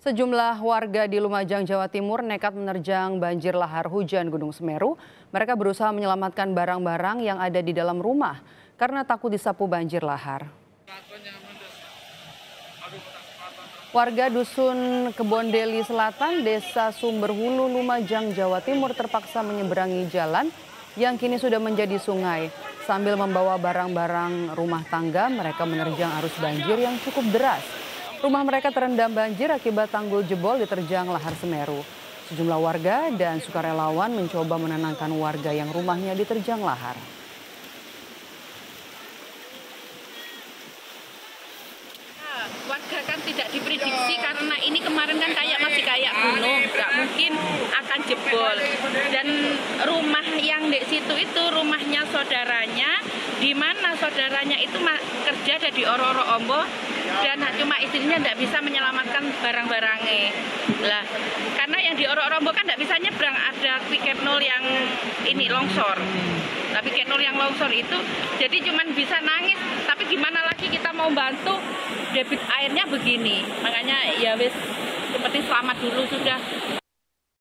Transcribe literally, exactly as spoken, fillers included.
Sejumlah warga di Lumajang, Jawa Timur nekat menerjang banjir lahar hujan Gunung Semeru. Mereka berusaha menyelamatkan barang-barang yang ada di dalam rumah karena takut disapu banjir lahar. Warga Dusun Kebondeli Selatan, Desa Sumberhulu, Lumajang, Jawa Timur terpaksa menyeberangi jalan yang kini sudah menjadi sungai. Sambil membawa barang-barang rumah tangga, mereka menerjang arus banjir yang cukup deras. Rumah mereka terendam banjir akibat tanggul jebol diterjang lahar Semeru. Sejumlah warga dan sukarelawan mencoba menenangkan warga yang rumahnya diterjang lahar. Warga kan tidak diprediksi karena ini kemarin kan kayak masih kayak gunung, nggak mungkin akan jebol. Dan rumah yang di situ itu rumahnya saudaranya, di mana saudaranya itu kerja ada di Ororo Ombo dan cuma istrinya tidak bisa menyelamatkan barang-barangnya. Lah, karena yang di Ororo Ombo kan tidak bisa nyebrang, ada piket nol yang ini longsor. Tapi piket nol yang longsor itu jadi cuma bisa nangis. Tapi gimana lagi kita mau bantu? Debit airnya begini, makanya ya wis seperti selamat dulu sudah.